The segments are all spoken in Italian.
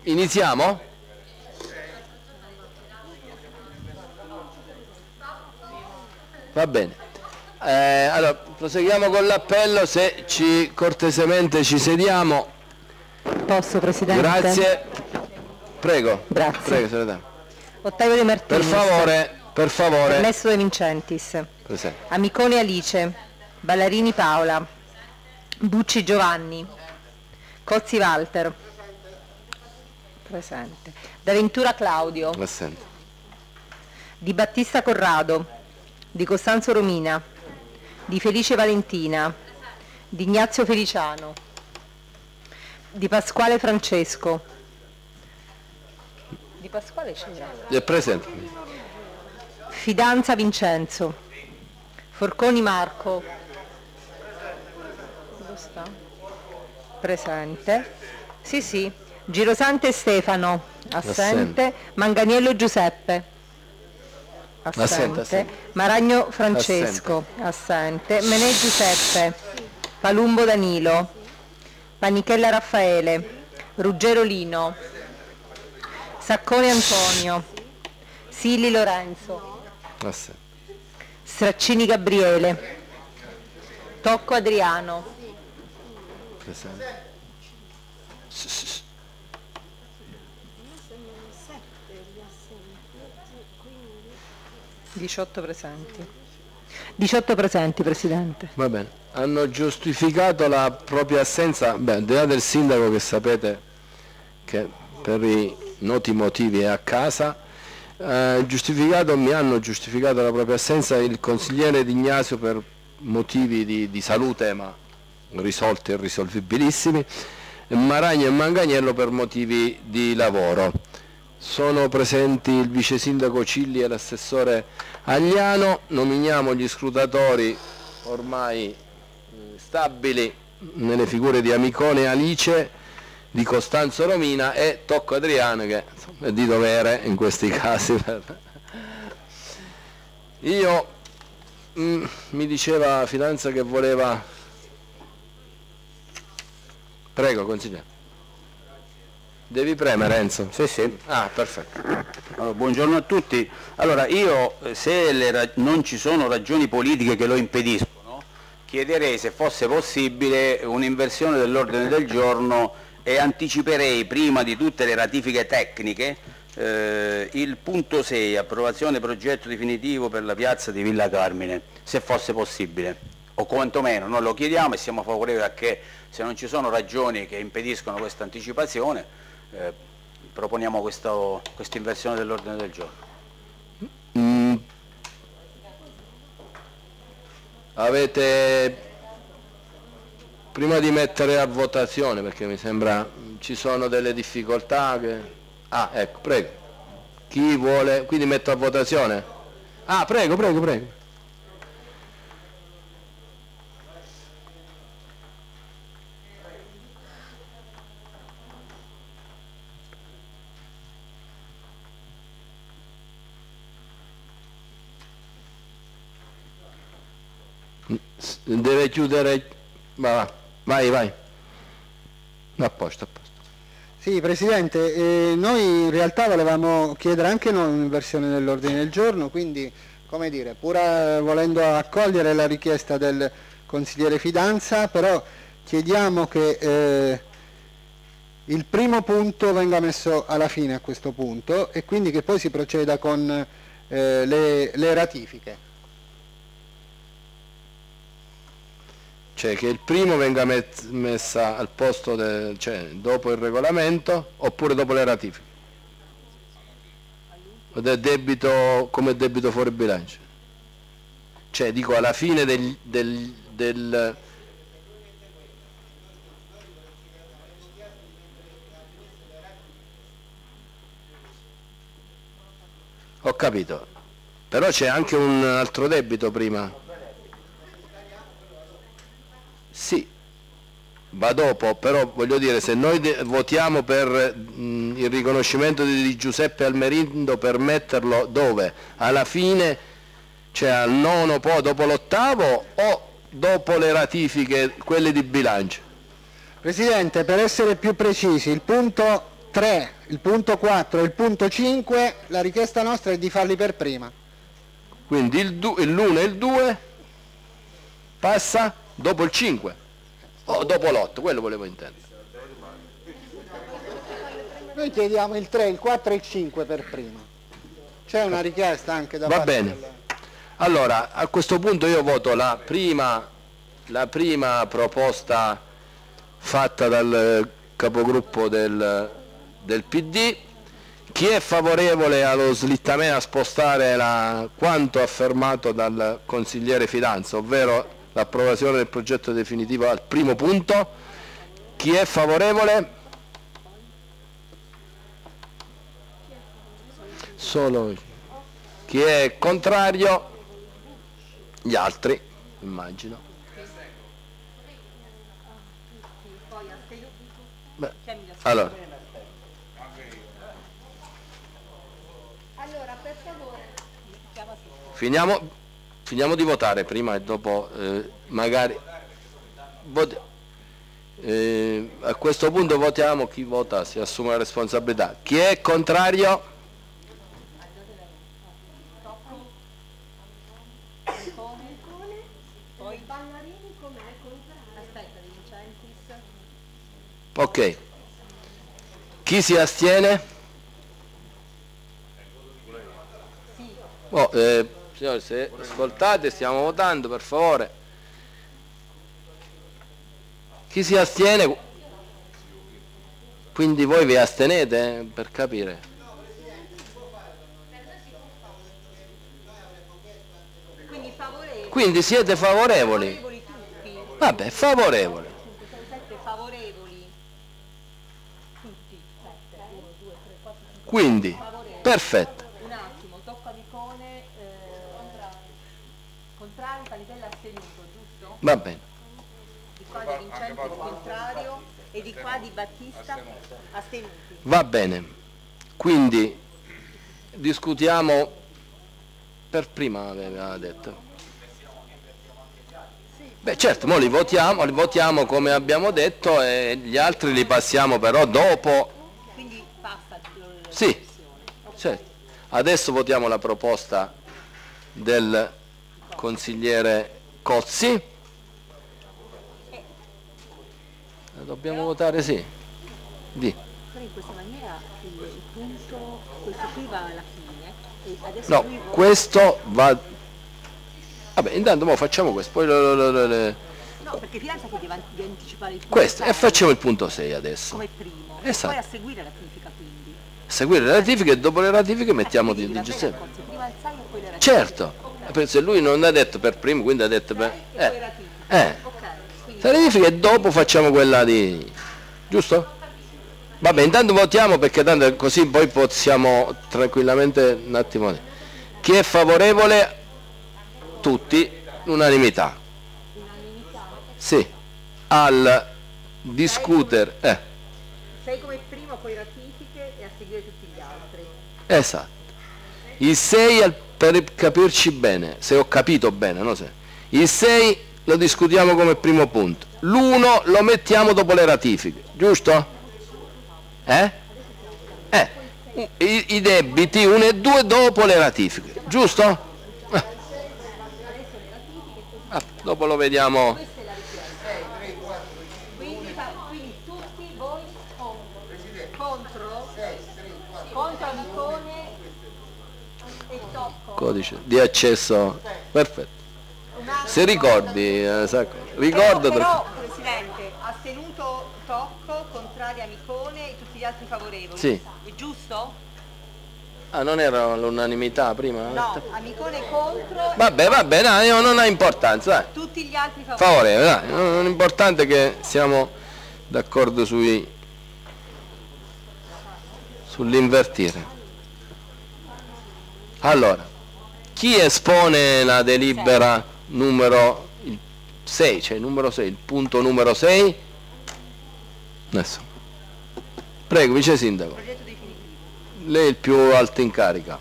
Iniziamo? Va bene. Allora, proseguiamo con l'appello, se cortesemente ci sediamo. Posso, Presidente? Grazie. Prego. Grazie. Prego, segretario. Ottavio De Martinis. Per favore. Ernesto De Vincentis. Presente. Amiconi Alice. Ballarini Paola. Bucci Giovanni. Cozzi Walter. Presente. D'Aventura Claudio. Assente. Di Battista Corrado. Di Costanzo Romina. Di Felice Valentina. Di Ignazio Feliciano. Di Pasquale Francesco. Di Pasquale c'era. È presente. Fidanza Vincenzo. Forconi Marco. Dove sta? Presente. Sì. Girosante Stefano. Assente. Manganiello Giuseppe. Assente. Maragno Francesco. Assente. Menè Giuseppe. Palumbo Danilo. Panichella Raffaele. Ruggero Lino. Saccone Antonio. Silli Lorenzo. Assente. Straccini Gabriele. Tocco Adriano. Presente. 18 presenti. 18 presenti, Presidente. Va bene. Hanno giustificato la propria assenza, al di là del sindaco che sapete che per i noti motivi è a casa, mi hanno giustificato la propria assenza il consigliere D'Ignazio per motivi di salute, ma risolti e risolvibilissimi, Maragno e Manganiello per motivi di lavoro. Sono presenti il vice sindaco Cilli e l'assessore Agliano. Nominiamo gli scrutatori ormai stabili nelle figure di Amicone Alice, di Costanzo Romina e Tocco Adriano, che è di dovere in questi casi. Io mi diceva Fidanza che voleva. Prego, consigliere. Devi premere, Enzo? Sì. Ah, perfetto. Allora, buongiorno a tutti. Allora, io, se non ci sono ragioni politiche che lo impediscono, chiederei, se fosse possibile, un'inversione dell'ordine del giorno e anticiperei, prima di tutte le ratifiche tecniche, il punto 6, approvazione progetto definitivo per la piazza di Villa Carmine, se fosse possibile. O quantomeno noi lo chiediamo e siamo favorevoli a che, se non ci sono ragioni che impediscono questa anticipazione, proponiamo questa inversione dell'ordine del giorno. Avete, prima di mettere a votazione, perché mi sembra ci sono delle difficoltà che. Ah, ecco, prego. Chi vuole, quindi metto a votazione? Ah, prego. Deve chiudere. Vai. A posto. Sì, Presidente, noi in realtà volevamo chiedere anche noi un'inversione dell'ordine del giorno, quindi, come dire, pur volendo accogliere la richiesta del consigliere Fidanza, però chiediamo che il primo punto venga messo alla fine a questo punto e quindi che poi si proceda con le ratifiche. Cioè che il primo venga messa al posto, cioè dopo il regolamento oppure dopo le ratifiche? Ed è debito come debito fuori bilancio? Cioè dico alla fine del. Ho capito, però c'è anche un altro debito prima. Sì, va dopo, però voglio dire, se noi votiamo per il riconoscimento di Giuseppe Almerindo, per metterlo dove? Alla fine, cioè al nono, poi dopo l'ottavo o dopo le ratifiche, quelle di bilancio? Presidente, per essere più precisi, il punto 3, il punto 4 e il punto 5, la richiesta nostra è di farli per prima. Quindi l'1 e il 2 passa dopo il 5 o dopo l'8, quello volevo intendere. Noi chiediamo il 3, il 4 e il 5 per prima. C'è una richiesta anche da parte. Va bene. Allora, a questo punto io voto la prima proposta fatta dal capogruppo del PD. Chi è favorevole allo slittamento, a spostare quanto affermato dal consigliere Fidanza, ovvero l'approvazione del progetto definitivo al primo punto? Chi è favorevole? Solo. Chi è contrario? Gli altri, immagino. Beh, allora, per favore. finiamo di votare prima e dopo magari a questo punto votiamo, chi vota si assume la responsabilità. Chi è contrario? Ok. Chi si astiene? Oh, signori, se ascoltate, stiamo votando, per favore. Chi si astiene? Quindi voi vi astenete, per capire. Quindi siete favorevoli? Favorevoli tutti. Vabbè, favorevoli. Favorevoli tutti. Quindi, perfetto. Un attimo, Tocco Amicone, contrario, Panitella astenuto, giusto? Va bene. Di qua di Vincenti contrario e di qua di Battista astenuti. Va bene. Quindi discutiamo per prima, aveva detto. Beh certo, li votiamo come abbiamo detto e gli altri li passiamo però dopo. Quindi passa la Sì, certo. Adesso votiamo la proposta del consigliere Cozzi. La dobbiamo votare sì. Di. Però in questa maniera il punto, questo qui va alla fine e adesso No, lui questo va. Vabbè, intanto mo facciamo questo, poi no, perché Fidanza chiedeva di anticipare il punto questo e 6 facciamo il punto 6 adesso. come primo. Esatto. Poi a seguire la ratifica quindi. Seguire le ratifiche e dopo le ratifiche mettiamo Quindi di la gestione. Cozzi, prima il 6 e poi le ratifiche. Certo, se lui non ha detto per primo, quindi ha detto per. E poi ratifiche. Ok, quindi Le ratifiche e dopo facciamo quella di. Giusto? Vabbè, intanto votiamo perché tanto così poi possiamo tranquillamente un attimo. Chi è favorevole? Tutti, unanimità. Sì, al discutere. 6 come primo, poi ratifiche e a seguire tutti gli altri. Esatto. Il 6 per capirci bene, se ho capito bene, no? Il 6 lo discutiamo come primo punto. L'1 lo mettiamo dopo le ratifiche, giusto? I debiti 1 e 2 dopo le ratifiche, giusto? Dopo lo vediamo. Quindi tutti voi contro Amicone e Tocco. Codice di accesso, perfetto. Se ricordi, ricordatelo. Però, Presidente, astenuto Tocco, contrario Amicone e tutti gli altri favorevoli. Sì. È giusto? Ah, non era l'unanimità prima? No, Amicone contro. Vabbè, no, non ha importanza, dai. Tutti gli altri favorevoli. Favorevole, dai, non è importante che siamo d'accordo sull'invertire. Allora, chi espone la delibera numero 6, cioè il numero 6, il punto numero 6? Adesso. Prego, Vice Sindaco. Progetto definitivo. Lei è il più alto in carica.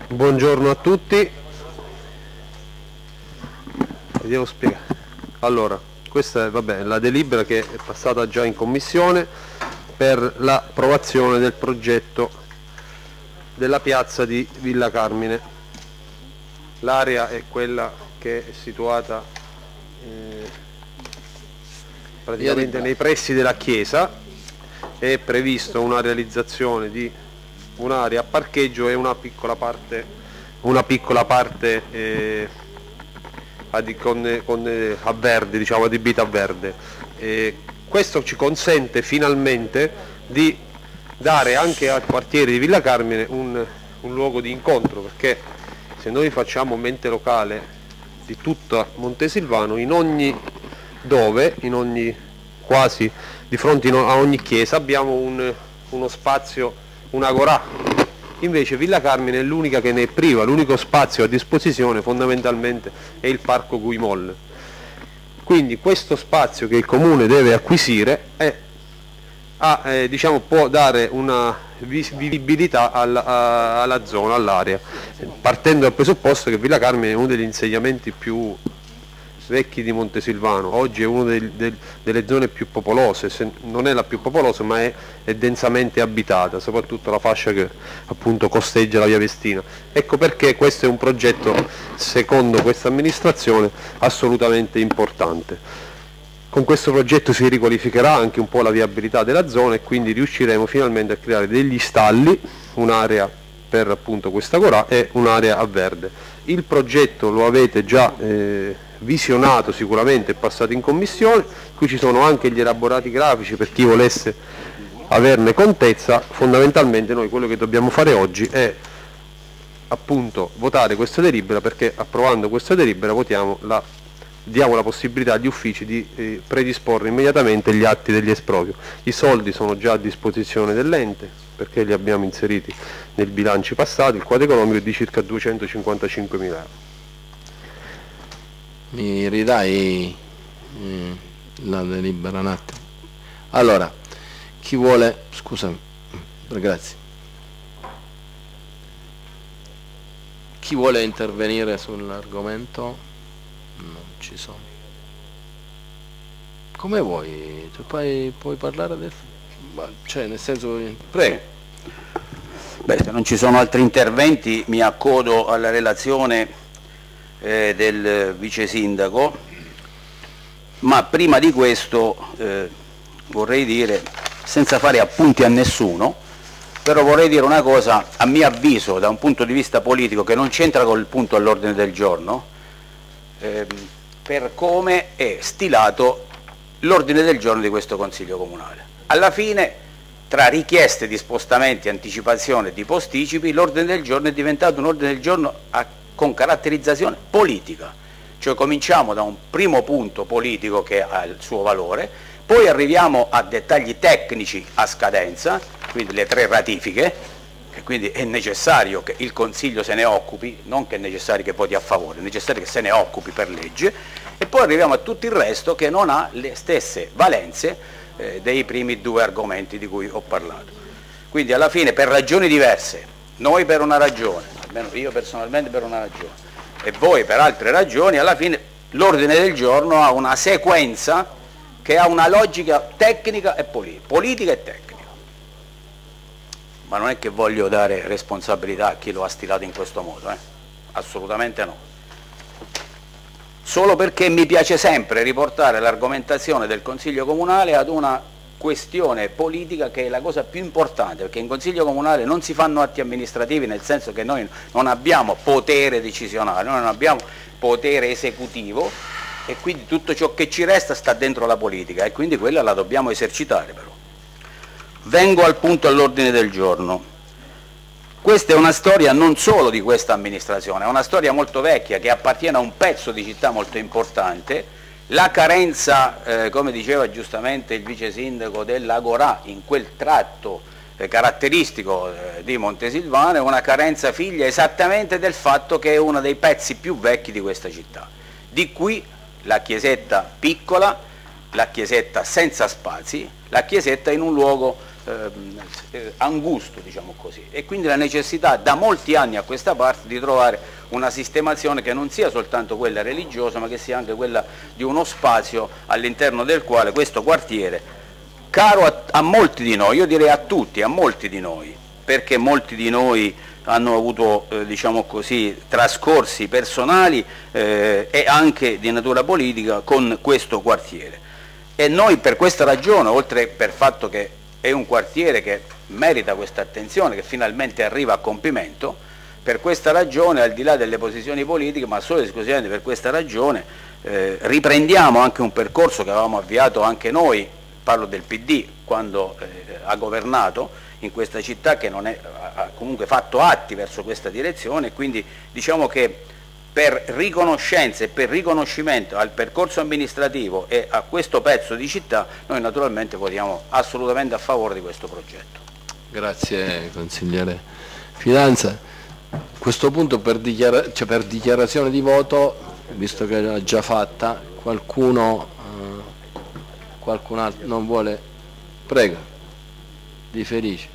Buongiorno a tutti. Devo spiegare. Allora, questa è la delibera che è passata già in commissione per l'approvazione del progetto della piazza di Villa Carmine. L'area è quella che è situata praticamente nei pressi della chiesa. È previsto una realizzazione di un'area a parcheggio e una piccola parte a verde, diciamo, adibita a verde. Questo ci consente finalmente di dare anche al quartiere di Villa Carmine un luogo di incontro, perché se noi facciamo mente locale di tutta Montesilvano, quasi di fronte a ogni chiesa abbiamo uno spazio, un'agorà. Invece Villa Carmine è l'unica che ne è priva, l'unico spazio a disposizione fondamentalmente è il Parco Guimol. Quindi questo spazio che il Comune deve acquisire può dare una vivibilità alla zona, all'area, partendo dal presupposto che Villa Carmine è uno degli insediamenti più vecchi di Montesilvano, oggi è una delle zone più popolose, se non è la più popolosa, ma è densamente abitata, soprattutto la fascia che appunto costeggia la via Vestina. Ecco perché questo è un progetto, secondo questa amministrazione, assolutamente importante. Con questo progetto si riqualificherà anche un po' la viabilità della zona e quindi riusciremo finalmente a creare degli stalli, un'area per appunto questa agorà e un'area a verde. Il progetto lo avete già visionato, sicuramente è passato in commissione, qui ci sono anche gli elaborati grafici per chi volesse averne contezza. Fondamentalmente noi quello che dobbiamo fare oggi è appunto votare questa delibera, perché approvando questa delibera diamo la possibilità agli uffici di predisporre immediatamente gli atti degli esproprio. I soldi sono già a disposizione dell'ente perché li abbiamo inseriti nei bilanci passati, il quadro economico è di circa 255.000 euro. Mi ridai la delibera un attimo? Allora, chi vuole, scusami, grazie, chi vuole intervenire sull'argomento? Non ci sono. Come vuoi? Tu puoi parlare cioè, nel senso, prego. Beh, se non ci sono altri interventi mi accodo alla relazione del vice sindaco, ma prima di questo vorrei dire, senza fare appunti a nessuno, però vorrei dire una cosa, a mio avviso, da un punto di vista politico, che non c'entra col punto all'ordine del giorno, per come è stilato l'ordine del giorno di questo Consiglio Comunale. Alla fine, tra richieste di spostamenti, anticipazione di posticipi, l'ordine del giorno è diventato un ordine del giorno con caratterizzazione politica, cioè cominciamo da un primo punto politico che ha il suo valore, poi arriviamo a dettagli tecnici a scadenza, quindi le 3 ratifiche, e quindi è necessario che il Consiglio se ne occupi, non che è necessario che voti a favore, è necessario che se ne occupi per legge, e poi arriviamo a tutto il resto che non ha le stesse valenze dei primi 2 argomenti di cui ho parlato. Quindi alla fine, per ragioni diverse, noi per una ragione, almeno io personalmente per una ragione, e voi per altre ragioni, alla fine l'ordine del giorno ha una sequenza che ha una logica tecnica e politica e tecnica. Ma non è che voglio dare responsabilità a chi lo ha stilato in questo modo, assolutamente no. Solo perché mi piace sempre riportare l'argomentazione del Consiglio Comunale ad una questione politica che è la cosa più importante, perché in Consiglio Comunale non si fanno atti amministrativi, nel senso che noi non abbiamo potere decisionale, noi non abbiamo potere esecutivo e quindi tutto ciò che ci resta sta dentro la politica e quindi quella la dobbiamo esercitare però. Vengo al punto all'ordine del giorno. Questa è una storia non solo di questa amministrazione, è una storia molto vecchia che appartiene a un pezzo di città molto importante. La carenza, come diceva giustamente il vice sindaco, dell'Agorà in quel tratto caratteristico di Montesilvano è una carenza figlia esattamente del fatto che è uno dei pezzi più vecchi di questa città. Di qui la chiesetta piccola, la chiesetta senza spazi, la chiesetta in un luogo angusto, diciamo così, e quindi la necessità da molti anni a questa parte di trovare una sistemazione che non sia soltanto quella religiosa, ma che sia anche quella di uno spazio all'interno del quale questo quartiere, caro a molti di noi, io direi a tutti, a molti di noi, perché molti di noi hanno avuto diciamo così, trascorsi personali e anche di natura politica con questo quartiere, e noi per questa ragione, oltre per il fatto che è un quartiere che merita questa attenzione, che finalmente arriva a compimento, per questa ragione, al di là delle posizioni politiche, ma solo ed esclusivamente per questa ragione, riprendiamo anche un percorso che avevamo avviato anche noi, parlo del PD, quando ha governato in questa città, che non è, ha comunque fatto atti verso questa direzione, quindi diciamo che per riconoscenza e per riconoscimento al percorso amministrativo e a questo pezzo di città, noi naturalmente votiamo assolutamente a favore di questo progetto. Grazie consigliere Fidanza. A questo punto per dichiarazione di voto, visto che l'ha già fatta, qualcun altro non vuole? Prego, Di Felice.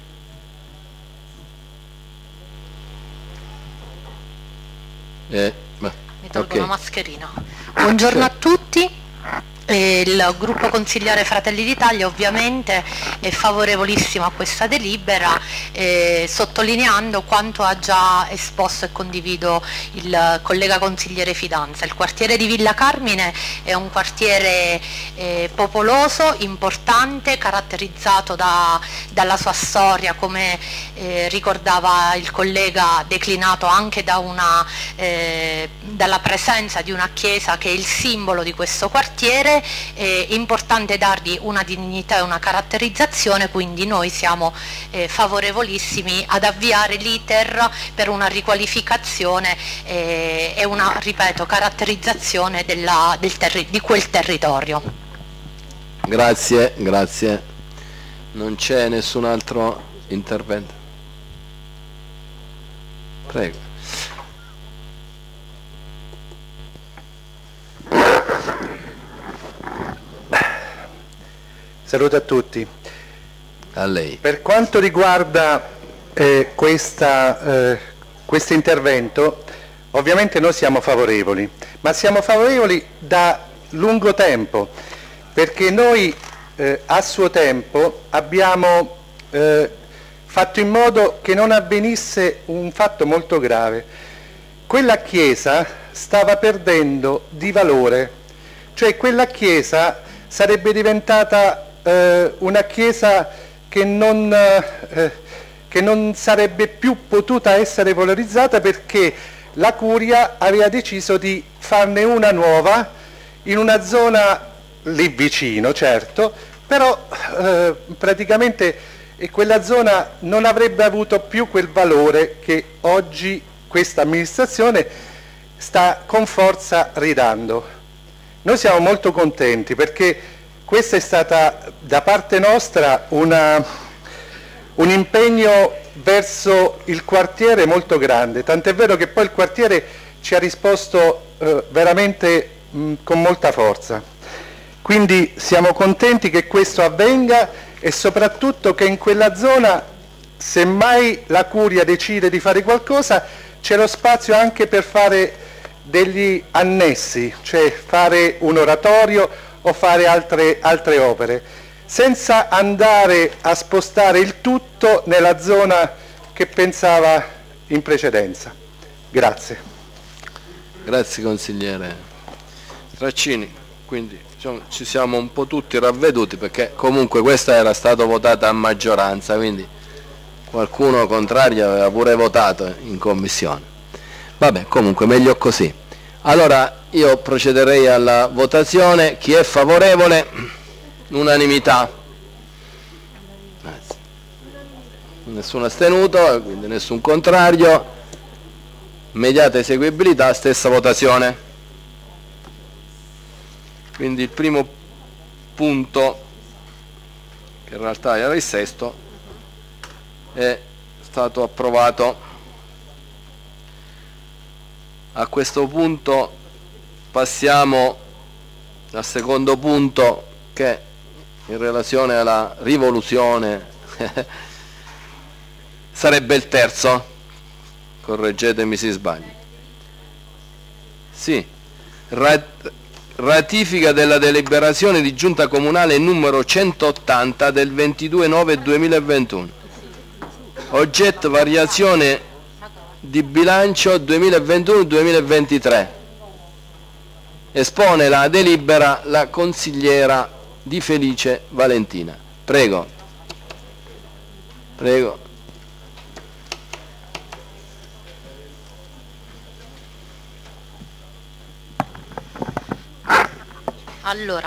Mi tolgo la mascherina. Buongiorno a tutti. Il gruppo consigliare Fratelli d'Italia ovviamente è favorevolissimo a questa delibera, sottolineando quanto ha già esposto e condivido il collega consigliere Fidanza. Il quartiere di Villa Carmine è un quartiere popoloso, importante, caratterizzato dalla sua storia, come ricordava il collega, declinato anche dalla presenza di una chiesa che è il simbolo di questo quartiere. È importante dargli una dignità e una caratterizzazione, quindi noi siamo favorevolissimi ad avviare l'iter per una riqualificazione e una, ripeto, caratterizzazione di quel territorio. Grazie, grazie. Non c'è nessun altro intervento? Prego. Saluto a tutti. A lei. Per quanto riguarda questo intervento, ovviamente noi siamo favorevoli, ma siamo favorevoli da lungo tempo, perché noi a suo tempo abbiamo fatto in modo che non avvenisse un fatto molto grave. Quella chiesa stava perdendo di valore, cioè quella chiesa sarebbe diventata una chiesa che non sarebbe più potuta essere valorizzata, perché la Curia aveva deciso di farne una nuova in una zona lì vicino, certo, però praticamente quella zona non avrebbe avuto più quel valore che oggi questa amministrazione sta con forza ridando. Noi siamo molto contenti perché questa è stata da parte nostra un impegno verso il quartiere molto grande, tant'è vero che poi il quartiere ci ha risposto veramente con molta forza. Quindi siamo contenti che questo avvenga e soprattutto che in quella zona, se mai la Curia decide di fare qualcosa, c'è lo spazio anche per fare degli annessi, cioè fare un oratorio o fare altre opere, senza andare a spostare il tutto nella zona che pensava in precedenza. Grazie. Grazie consigliere Traccini. Quindi ci siamo un po' tutti ravveduti, perché comunque questa era stata votata a maggioranza, quindi qualcuno contrario aveva pure votato in commissione. Vabbè, comunque meglio così. Allora io procederei alla votazione. Chi è favorevole? Unanimità. Grazie. Nessuno astenuto, quindi nessun contrario. Immediata eseguibilità, stessa votazione. Quindi il primo punto, che in realtà era il sesto, è stato approvato. A questo punto passiamo al secondo punto, che in relazione alla rivoluzione Sarebbe il terzo? Correggetemi se sbaglio. Sì. Ratifica della deliberazione di giunta comunale numero 180 del 22/9/2021. Oggetto variazione di bilancio 2021-2023. Espone la delibera la consigliera Di Felice Valentina. Prego. Prego. Allora,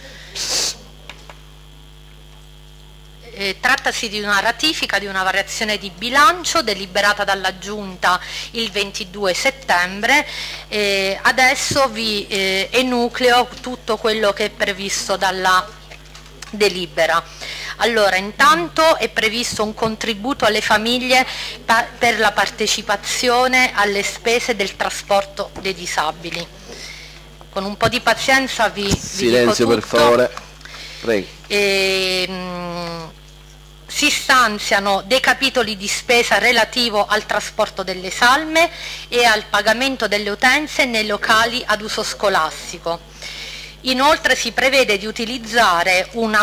trattasi di una ratifica di una variazione di bilancio deliberata dalla Giunta il 22 settembre. Adesso vi enucleo tutto quello che è previsto dalla delibera. Allora, intanto è previsto un contributo alle famiglie per la partecipazione alle spese del trasporto dei disabili. Con un po' di pazienza vi silenzio dico per favore. Prego. Si stanziano dei capitoli di spesa relativo al trasporto delle salme e al pagamento delle utenze nei locali ad uso scolastico. Inoltre si prevede di utilizzare una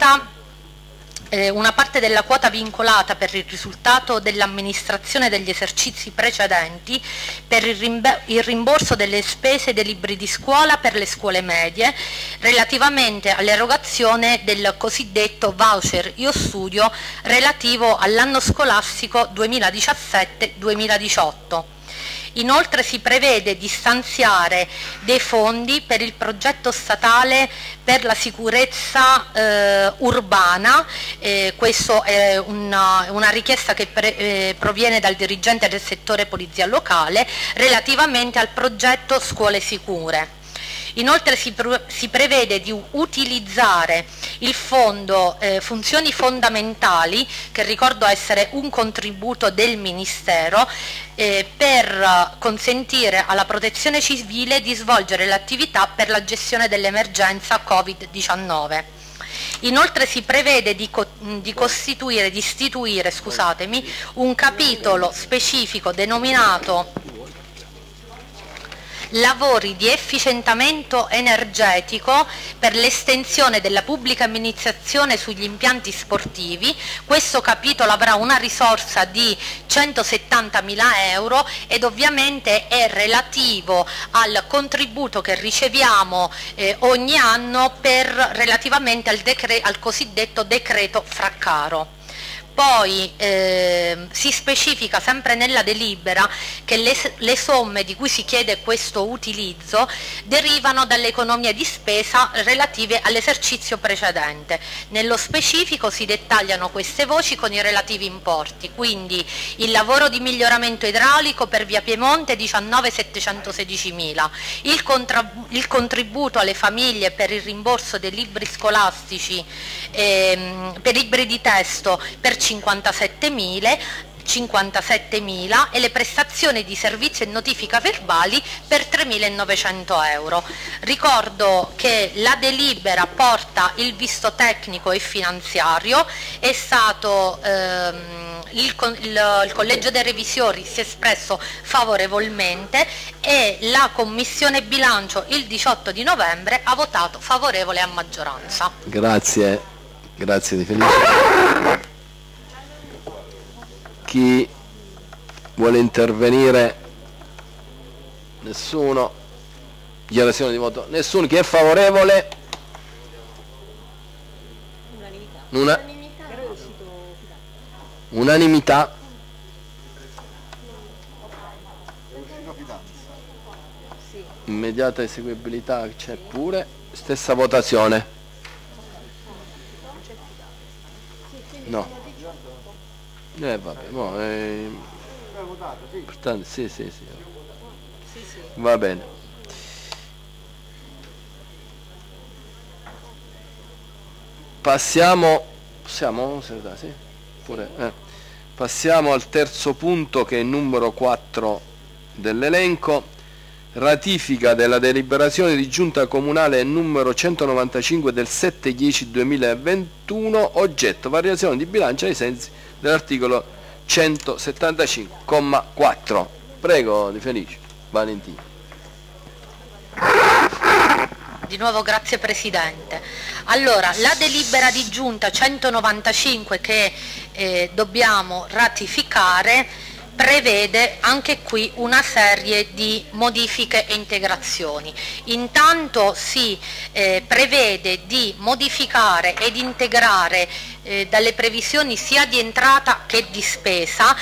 parte della quota vincolata per il risultato dell'amministrazione degli esercizi precedenti per il rimborso delle spese dei libri di scuola per le scuole medie relativamente all'erogazione del cosiddetto voucher Io Studio relativo all'anno scolastico 2017-2018. Inoltre si prevede di stanziare dei fondi per il progetto statale per la sicurezza urbana, questa è una richiesta che proviene dal dirigente del settore polizia locale relativamente al progetto Scuole Sicure. Inoltre si prevede di utilizzare il fondo funzioni fondamentali, che ricordo essere un contributo del Ministero, per consentire alla Protezione Civile di svolgere l'attività per la gestione dell'emergenza Covid-19. Inoltre si prevede di istituire un capitolo specifico denominato lavori di efficientamento energetico per l'estensione della pubblica amministrazione sugli impianti sportivi. Questo capitolo avrà una risorsa di 170.000 euro ed ovviamente è relativo al contributo che riceviamo ogni anno relativamente al cosiddetto decreto Fraccaro. Poi si specifica sempre nella delibera che le somme di cui si chiede questo utilizzo derivano dalle economie di spesa relative all'esercizio precedente. Nello specifico si dettagliano queste voci con i relativi importi, quindi il lavoro di miglioramento idraulico per via Piemonte 19.716.000, il contributo alle famiglie per il rimborso dei libri scolastici, per libri di testo per 57.000 e le prestazioni di servizio e notifica verbali per 3.900 euro. Ricordo che la delibera porta il visto tecnico e finanziario, è stato il collegio dei revisori si è espresso favorevolmente e la commissione bilancio il 18 di novembre ha votato favorevole a maggioranza. Grazie, grazie Di Felice. Chi vuole intervenire? Nessuno. Dichiarazione di voto? Nessuno. Chi è favorevole? Unanimità. Immediata eseguibilità c'è pure. Stessa votazione. No. Vabbè, importante, sì. Va bene. Passiamo al terzo punto, che è il numero 4 dell'elenco, ratifica della deliberazione di giunta comunale numero 195 del 7/10/2021, oggetto variazione di bilancio ai sensi dell'articolo 175,4. Prego, Di Felice. Valentino. Di nuovo grazie Presidente. Allora, la delibera di giunta 195 che dobbiamo ratificare prevede anche qui una serie di modifiche e integrazioni. Intanto si prevede di modificare ed integrare dalle previsioni sia di entrata che di spesa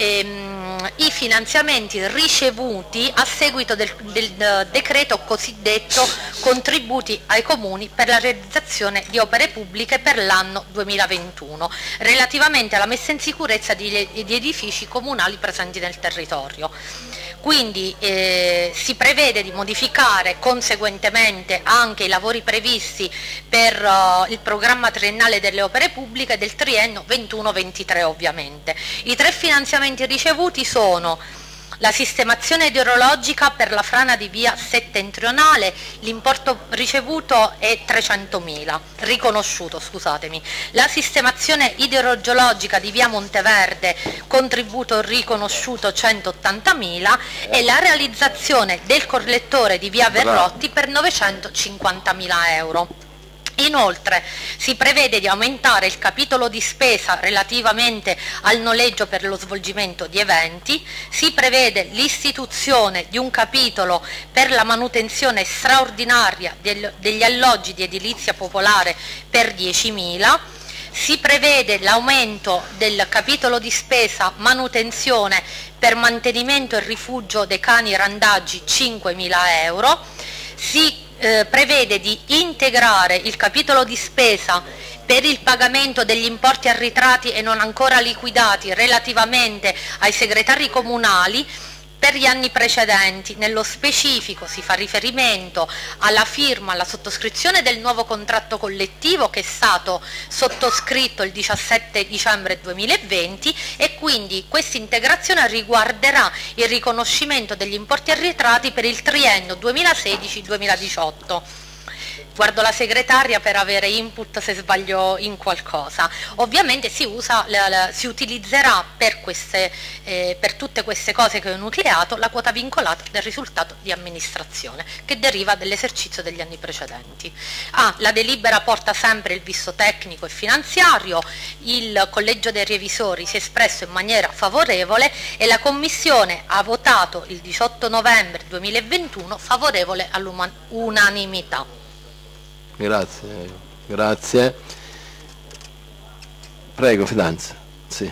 i finanziamenti ricevuti a seguito del decreto cosiddetto contributi ai comuni per la realizzazione di opere pubbliche per l'anno 2021 relativamente alla messa in sicurezza di edifici comunali presenti nel territorio. Quindi si prevede di modificare conseguentemente anche i lavori previsti per il programma triennale delle opere pubbliche del triennio 21-23 ovviamente. I 3 finanziamenti ricevuti sono la sistemazione idrologica per la frana di via settentrionale, l'importo ricevuto è 300.000, riconosciuto scusatemi, la sistemazione idrogeologica di via Monteverde, contributo riconosciuto 180.000 e la realizzazione del collettore di via Verrotti per 950.000 euro. Inoltre si prevede di aumentare il capitolo di spesa relativamente al noleggio per lo svolgimento di eventi, si prevede l'istituzione di un capitolo per la manutenzione straordinaria degli alloggi di edilizia popolare per 10.000, si prevede l'aumento del capitolo di spesa manutenzione per mantenimento e rifugio dei cani randaggi 5.000 euro, si prevede di integrare il capitolo di spesa per il pagamento degli importi arretrati e non ancora liquidati relativamente ai segretari comunali per gli anni precedenti. Nello specifico si fa riferimento alla firma, alla sottoscrizione del nuovo contratto collettivo che è stato sottoscritto il 17 dicembre 2020 e quindi questa integrazione riguarderà il riconoscimento degli importi arretrati per il triennio 2016-2018. Guardo la segretaria per avere input se sbaglio in qualcosa. Ovviamente si utilizzerà per tutte queste cose che ho enucleato la quota vincolata del risultato di amministrazione che deriva dall'esercizio degli anni precedenti. La delibera porta sempre il visto tecnico e finanziario, il collegio dei revisori si è espresso in maniera favorevole e la Commissione ha votato il 18 novembre 2021 favorevole all'unanimità. Grazie, grazie. Prego, Fidanza. Sì.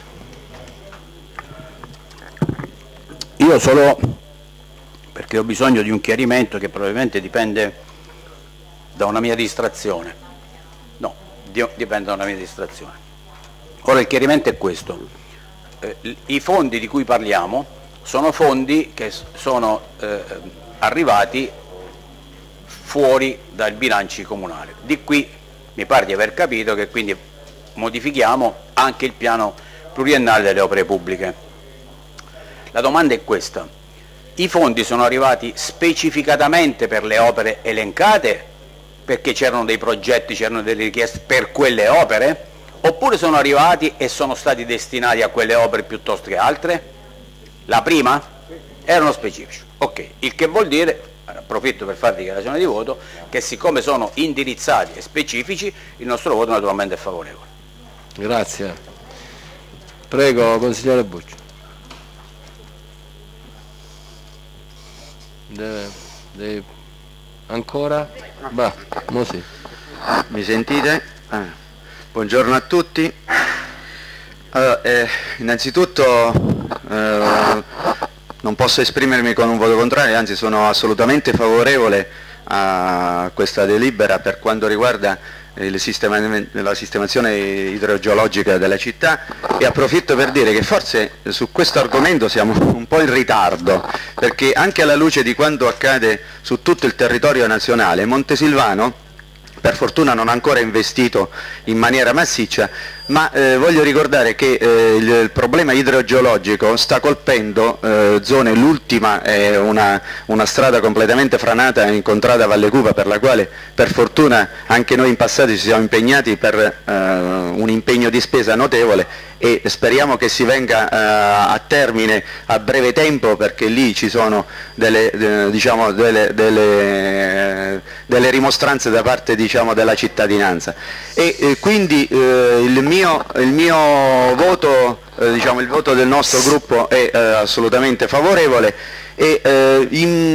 Io solo perché ho bisogno di un chiarimento che probabilmente dipende da una mia distrazione. No, dipende da una mia distrazione. Ora il chiarimento è questo. I fondi di cui parliamo sono fondi che sono arrivati fuori dai bilanci comunali. Di qui mi pare di aver capito che quindi modifichiamo anche il piano pluriennale delle opere pubbliche. La domanda è questa: i fondi sono arrivati specificatamente per le opere elencate, perché c'erano dei progetti, c'erano delle richieste per quelle opere, oppure sono arrivati e sono stati destinati a quelle opere piuttosto che altre? La prima? Erano specifici. Ok, il che vuol dire, approfitto per fare dichiarazione di voto, che siccome sono indirizzati e specifici il nostro voto naturalmente è favorevole. Grazie. Prego, consigliere Bucci. Ancora? Va, mo sì. Mi sentite? Buongiorno a tutti. Allora, innanzitutto non posso esprimermi con un voto contrario, anzi sono assolutamente favorevole a questa delibera per quanto riguarda la sistemazione idrogeologica della città, e approfitto per dire che forse su questo argomento siamo un po' in ritardo, perché anche alla luce di quanto accade su tutto il territorio nazionale, Montesilvano per fortuna non ha ancora investito in maniera massiccia, ma voglio ricordare che il problema idrogeologico sta colpendo zone, l'ultima è una strada completamente franata incontrata a Valle Cupa, per la quale per fortuna anche noi in passato ci siamo impegnati per un impegno di spesa notevole, e speriamo che si venga a termine a breve tempo, perché lì ci sono delle rimostranze da parte, diciamo, della cittadinanza, e quindi il mio voto, diciamo, il voto del nostro gruppo è assolutamente favorevole, e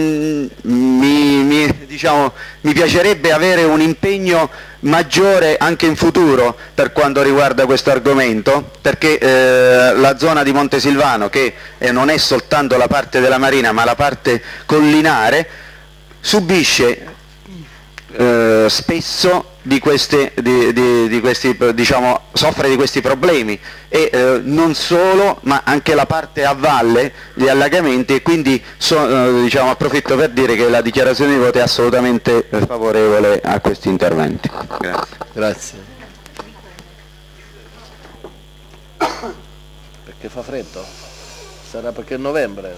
mi piacerebbe avere un impegno maggiore anche in futuro per quanto riguarda questo argomento, perché la zona di Montesilvano, che non è soltanto la parte della marina ma la parte collinare, subisce spesso soffre di questi problemi, e non solo, ma anche la parte a valle, gli allagamenti, e quindi diciamo, approfitto per dire che la dichiarazione di voto è assolutamente favorevole a questi interventi. Grazie. Grazie. Perché fa freddo? Sarà perché è novembre?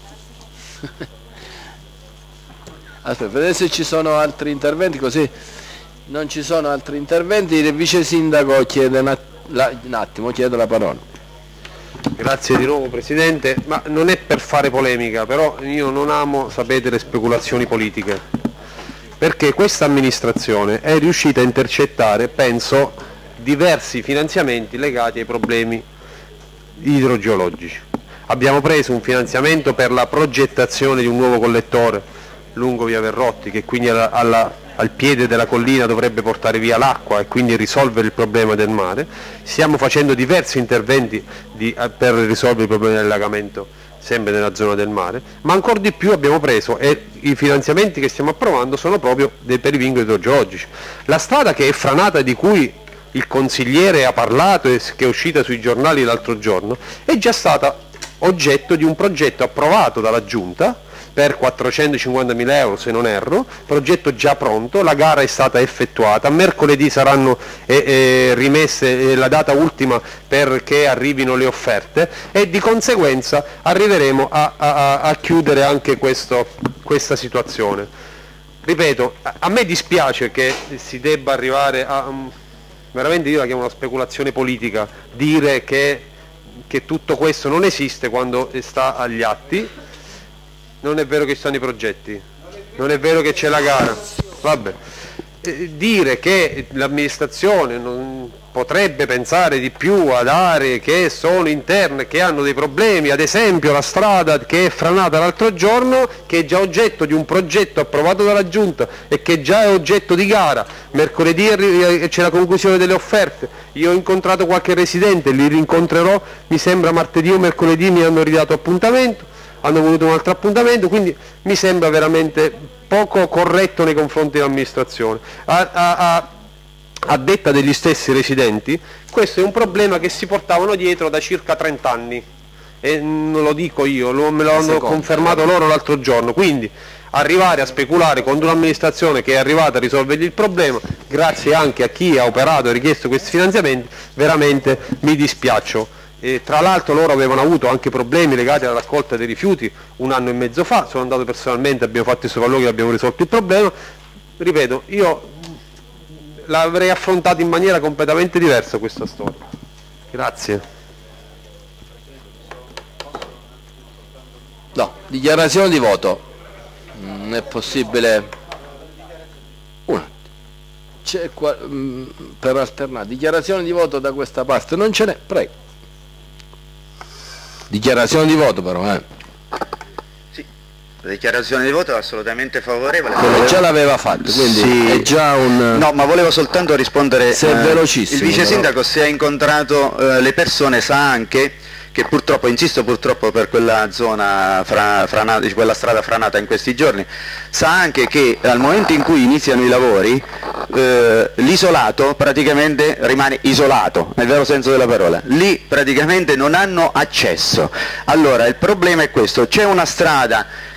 Aspetta, vedete se ci sono altri interventi, così non ci sono altri interventi. Il vice sindaco chiede un attimo, chiede la parola. Grazie di nuovo Presidente, ma non è per fare polemica, però io non amo, sapete, le speculazioni politiche, perché questa amministrazione è riuscita a intercettare, penso, diversi finanziamenti legati ai problemi idrogeologici. Abbiamo preso un finanziamento per la progettazione di un nuovo collettore lungo via Verrotti, che quindi al piede della collina dovrebbe portare via l'acqua e quindi risolvere il problema del mare. Stiamo facendo diversi interventi per risolvere il problema dell'allagamento sempre nella zona del mare, ma ancora di più abbiamo preso, e i finanziamenti che stiamo approvando sono proprio per i vincoli idrogeologici. La strada che è franata, di cui il consigliere ha parlato e che è uscita sui giornali l'altro giorno, è già stata oggetto di un progetto approvato dalla Giunta per 450.000 euro, se non erro, progetto già pronto, la gara è stata effettuata, mercoledì saranno rimesse la data ultima perché arrivino le offerte, e di conseguenza arriveremo a chiudere anche questa situazione. Ripeto, a me dispiace che si debba arrivare a, veramente io la chiamo una speculazione politica, dire che tutto questo non esiste quando sta agli atti. Non è vero che ci sono i progetti, non è vero che c'è la gara, vabbè. Dire che l'amministrazione non potrebbe pensare di più ad aree che sono interne, che hanno dei problemi, ad esempio la strada che è franata l'altro giorno, che è già oggetto di un progetto approvato dalla Giunta e che già è oggetto di gara, mercoledì c'è la conclusione delle offerte, io ho incontrato qualche residente, li rincontrerò, mi sembra martedì o mercoledì, mi hanno ridato appuntamento, hanno voluto un altro appuntamento, quindi mi sembra veramente poco corretto nei confronti dell'amministrazione. A detta degli stessi residenti, questo è un problema che si portavano dietro da circa 30 anni, e non lo dico io, me lo hanno confermato loro l'altro giorno, quindi arrivare a speculare contro un'amministrazione che è arrivata a risolvergli il problema, grazie anche a chi ha operato e richiesto questi finanziamenti, veramente mi dispiaccio. E tra l'altro loro avevano avuto anche problemi legati alla raccolta dei rifiuti 1 anno e mezzo fa, sono andato personalmente, abbiamo fatto i sopralluoghi e abbiamo risolto il problema. Ripeto, io l'avrei affrontato in maniera completamente diversa questa storia. Grazie. No, dichiarazione di voto. Non è possibile. C'è per alternare. Dichiarazione di voto da questa parte non ce n'è, prego. Dichiarazione di voto però, Sì, la dichiarazione di voto è assolutamente favorevole. Quello già l'aveva fatto, quindi sì, è già un... No, ma volevo soltanto rispondere, se è velocissimo. Il vice sindaco, se ha incontrato le persone, sa anche che purtroppo, insisto purtroppo per quella zona franata, quella strada franata in questi giorni, sa anche che al momento in cui iniziano i lavori l'isolato praticamente rimane isolato, nel vero senso della parola, lì praticamente non hanno accesso. Allora il problema è questo, c'è una strada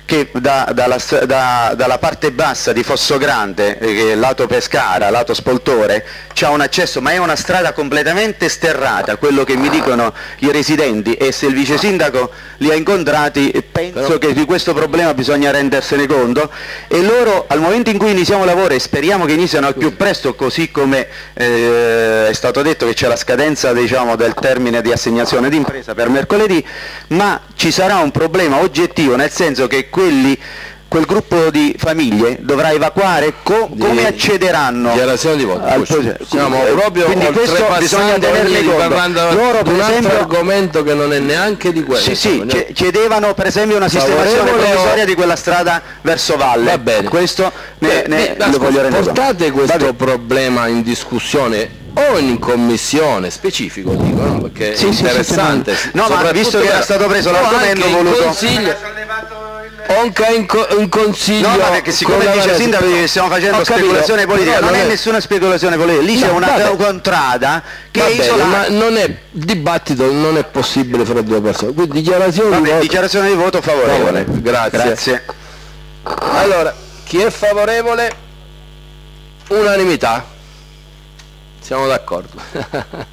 che dalla parte bassa di Fossogrande, che è lato Pescara, lato Spoltore, c'è un accesso, ma è una strada completamente sterrata, quello che mi dicono i residenti, e se il vice sindaco li ha incontrati penso che di questo problema bisogna rendersene conto, e loro al momento in cui iniziamo lavoro, e speriamo che iniziano al più presto, così come è stato detto che c'è la scadenza, diciamo, del termine di assegnazione d'impresa per mercoledì, ma ci sarà un problema oggettivo, nel senso che quel gruppo di famiglie dovrà evacuare, come accederanno dichiarazione di voto. al progetto. Siamo proprio quindi questo bisogna tenerne conto. Loro per esempio, argomento che non è neanche di quello. Sì, chiedevano per esempio una sistemazione provvisoria di quella strada verso valle. Va bene. Questo lo voglio rendere conto. Portate questo problema in discussione o in commissione, specifico dico, no? Perché è interessante. No, ma visto che era stato preso l'argomento, ho voluto... Anche in consiglio. No, ma perché siccome dice sindaco che stiamo facendo speculazione politica, non è nessuna speculazione politica, lì c'è una contrada che è isolata. Ma non è dibattito, non è possibile fra due persone. Quindi dichiarazione di voto favorevole. Grazie. Allora, chi è favorevole? Unanimità. Siamo d'accordo.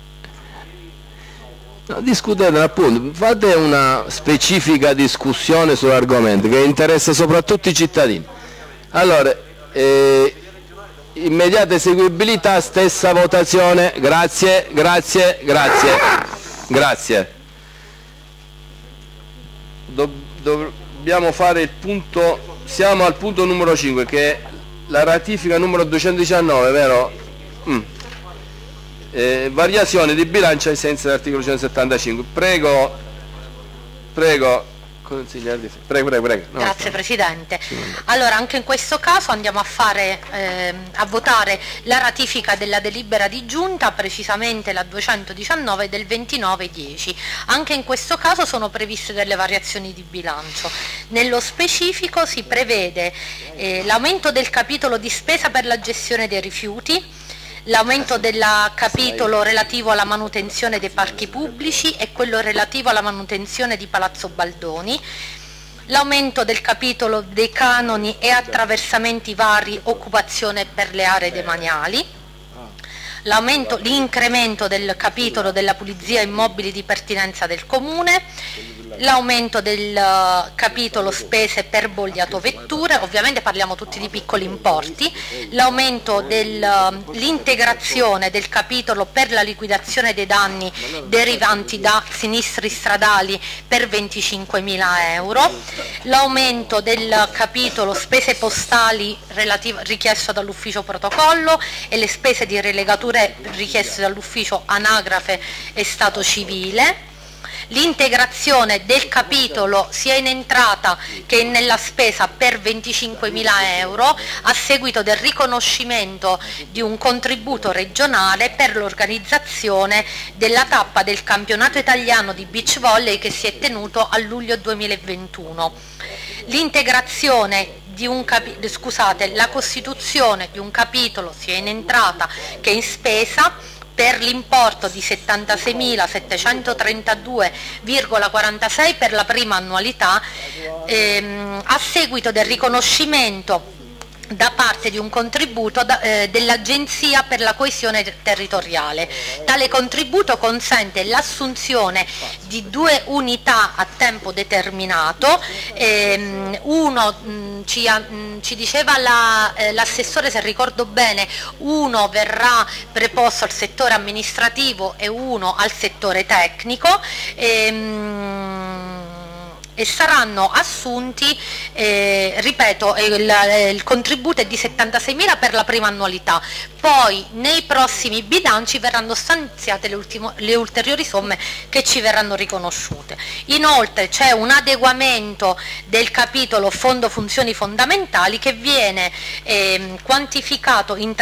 No, discutete appunto, fate una specifica discussione sull'argomento che interessa soprattutto i cittadini. Allora, immediata eseguibilità, stessa votazione, grazie. Dobbiamo fare il punto, siamo al punto numero 5 che è la ratifica numero 219, vero? Variazione di bilancio ai sensi dell'articolo 175. Prego, consigliere. Prego. No, grazie Presidente. Allora, anche in questo caso andiamo a votare la ratifica della delibera di giunta, precisamente la 219 del 29/10. Anche in questo caso sono previste delle variazioni di bilancio. Nello specifico si prevede l'aumento del capitolo di spesa per la gestione dei rifiuti, l'aumento del capitolo relativo alla manutenzione dei parchi pubblici e quello relativo alla manutenzione di Palazzo Baldoni, l'aumento del capitolo dei canoni e attraversamenti vari, occupazione per le aree demaniali, l'incremento del capitolo della pulizia immobili di pertinenza del Comune, l'aumento del capitolo spese per bolli autovetture, ovviamente parliamo tutti di piccoli importi, l'aumento dell'integrazione del capitolo per la liquidazione dei danni derivanti da sinistri stradali per 25.000 euro, l'aumento del capitolo spese postali richiesto dall'ufficio protocollo e le spese di rilegature richieste dall'ufficio anagrafe e stato civile, l'integrazione del capitolo sia in entrata che nella spesa per 25.000 euro a seguito del riconoscimento di un contributo regionale per l'organizzazione della tappa del campionato italiano di beach volley che si è tenuto a luglio 2021. L'integrazione la costituzione di un capitolo sia in entrata che in spesa per l'importo di 76.732,46 per la prima annualità a seguito del riconoscimento da parte di un contributo dell'Agenzia per la coesione territoriale. Tale contributo consente l'assunzione di 2 unità a tempo determinato, uno ci diceva l'assessore, se ricordo bene, uno verrà preposto al settore amministrativo e uno al settore tecnico, e saranno assunti, ripeto, il contributo è di 76.000 per la prima annualità, poi nei prossimi bilanci verranno stanziate le ulteriori somme che ci verranno riconosciute. Inoltre c'è un adeguamento del capitolo Fondo Funzioni Fondamentali che viene quantificato in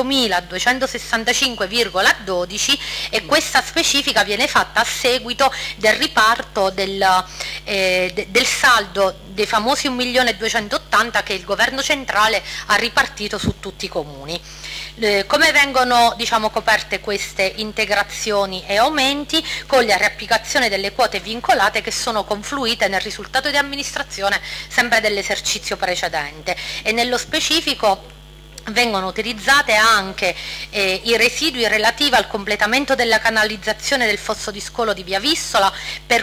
300.265,12 e questa specifica viene fatta a seguito del riparto del saldo dei famosi 1.280.000 che il governo centrale ha ripartito su tutti i comuni. Come vengono, diciamo, coperte queste integrazioni e aumenti? Con la riapplicazione delle quote vincolate che sono confluite nel risultato di amministrazione sempre dell'esercizio precedente, e nello specifico vengono utilizzate anche i residui relativi al completamento della canalizzazione del fosso di scolo di Via Vissola per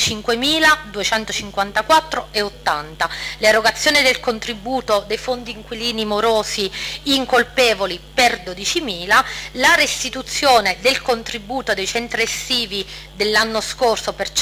45.254,80, l'erogazione del contributo dei fondi inquilini morosi incolpevoli per 12.000, la restituzione del contributo dei centri estivi dell'anno scorso per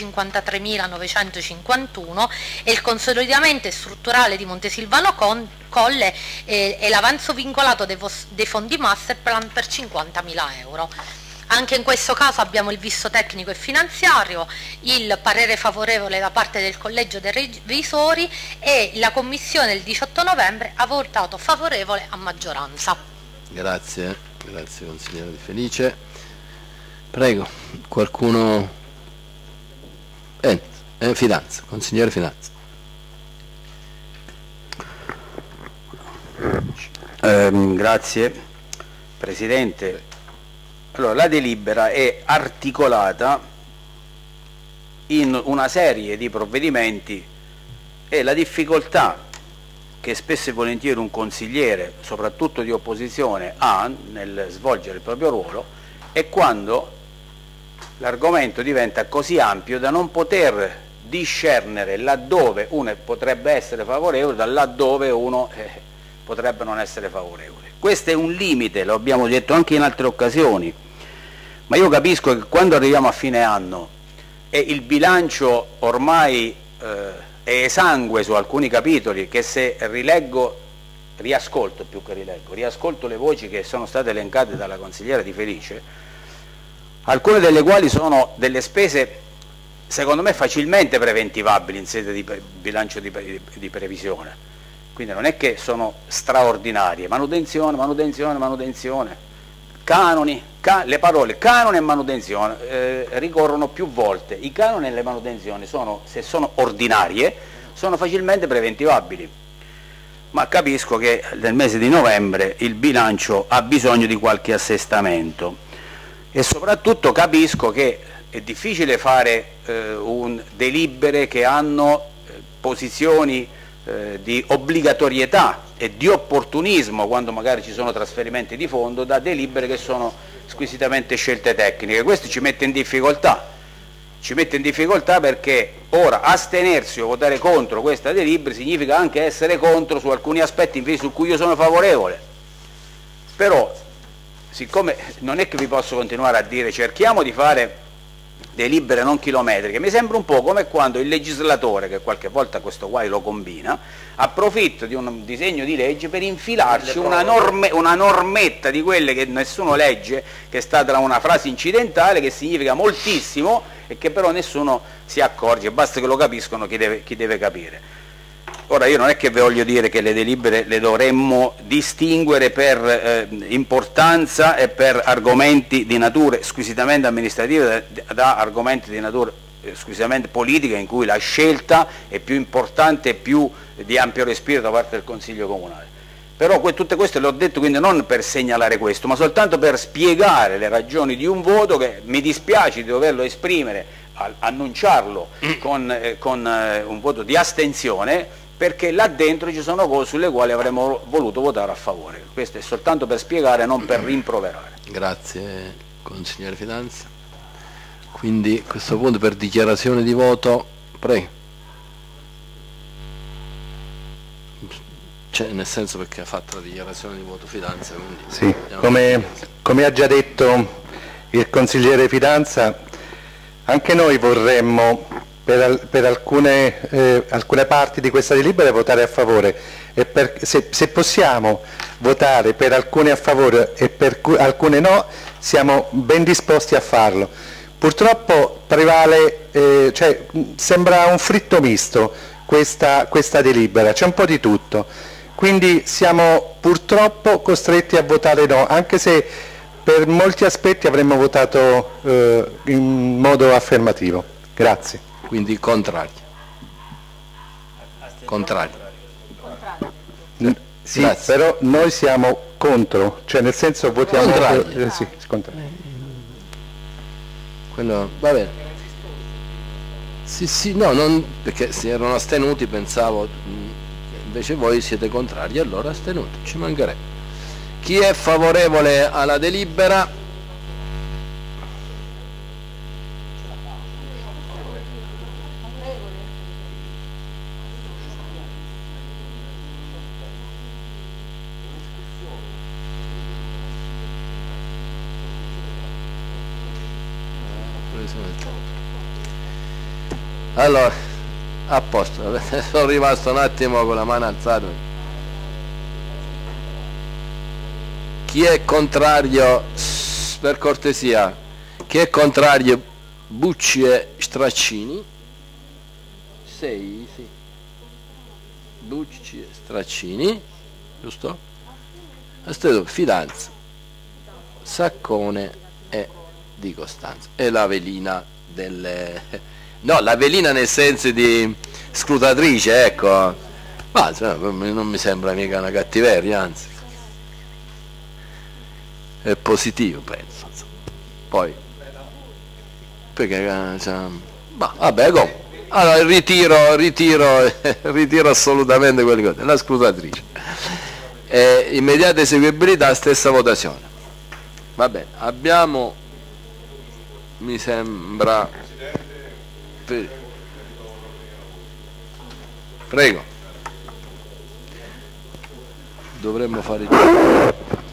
153.951 e il consolidamento strutturale di Montesilvano Colle e l'avanzo vincolato dei fondi Masterplan per 50.000 euro. Anche in questo caso abbiamo il visto tecnico e finanziario, il parere favorevole da parte del Collegio dei Revisori, e la Commissione il 18 novembre ha votato favorevole a maggioranza. Grazie, grazie consigliere Di Felice. Prego, qualcuno? Finanza, consigliere Finanza. Grazie Presidente. Allora, la delibera è articolata in una serie di provvedimenti, e la difficoltà che spesso e volentieri un consigliere, soprattutto di opposizione, ha nel svolgere il proprio ruolo è quando l'argomento diventa così ampio da non poter discernere laddove uno potrebbe essere favorevole da laddove uno potrebbe non essere favorevole. Questo è un limite, lo abbiamo detto anche in altre occasioni, ma io capisco che quando arriviamo a fine anno e il bilancio ormai è esangue su alcuni capitoli, che se riascolto le voci che sono state elencate dalla consigliera Di Felice, alcune delle quali sono delle spese secondo me facilmente preventivabili in sede di bilancio di previsione. Quindi non è che sono straordinarie, manutenzione, canoni, le parole canone e manutenzione ricorrono più volte. I canoni e le manutenzioni se sono ordinarie, sono facilmente preventivabili, ma capisco che nel mese di novembre il bilancio ha bisogno di qualche assestamento, e soprattutto capisco che è difficile fare delibere che hanno posizioni di obbligatorietà e di opportunismo quando magari ci sono trasferimenti di fondo, da delibere che sono squisitamente scelte tecniche. Questo ci mette in difficoltà, perché ora astenersi o votare contro questa delibera significa anche essere contro su alcuni aspetti invece su cui io sono favorevole. Però siccome non è che vi posso continuare a dire cerchiamo di fare delibere non chilometriche, mi sembra un po' come quando il legislatore, che qualche volta questo guai lo combina, approfitta di un disegno di legge per infilarci una normetta di quelle che nessuno legge, che sta tra una frase incidentale che significa moltissimo e che però nessuno si accorge, basta che lo capiscono chi deve capire. Ora io non è che vi voglio dire che le delibere le dovremmo distinguere per importanza e per argomenti di natura squisitamente amministrativa da argomenti di natura squisitamente politica, in cui la scelta è più importante e più di ampio respiro da parte del Consiglio Comunale. Però tutte queste le ho detto quindi non per segnalare questo, ma soltanto per spiegare le ragioni di un voto che mi dispiace di doverlo esprimere, annunciarlo con un voto di astensione, perché là dentro ci sono cose sulle quali avremmo voluto votare a favore. Questo è soltanto per spiegare, non per rimproverare. Grazie consigliere Finanza. Quindi a questo punto per dichiarazione di voto, prego. Cioè, nel senso, perché ha fatto la dichiarazione di voto Finanza. Sì, come ha già detto il consigliere Finanza, anche noi vorremmo per alcune parti di questa delibera votare a favore, e se possiamo votare per alcune a favore e per alcune no, siamo ben disposti a farlo. Purtroppo prevale, sembra un fritto misto questa delibera, c'è un po' di tutto, quindi siamo purtroppo costretti a votare no, anche se per molti aspetti avremmo votato in modo affermativo. Grazie. Quindi contrario. Contrario. Sì, però noi siamo contro, cioè nel senso votiamo... Contrario. Sì, contrario. Quello, va bene. Sì, sì, no, perché si erano astenuti, pensavo, invece voi siete contrari, allora astenuti, ci mancherebbe. Chi è favorevole alla delibera? Allora, a posto, sono rimasto un attimo con la mano alzata. Chi è contrario, per cortesia, chi è contrario Bucci e Straccini? 6, sì. Bucci e Straccini, giusto? Fidanza, Saccone e Di Costanzo. E la velina delle... No, la velina nel senso di scrutatrice, ecco. Ma non mi sembra mica una cattiveria, anzi. È positivo, penso. Poi, perché, cioè, vabbè, allora ritiro assolutamente quelle cose. La scrutatrice. Immediata eseguibilità, stessa votazione. Va bene, abbiamo, mi sembra... Prego. Dovremmo fare il...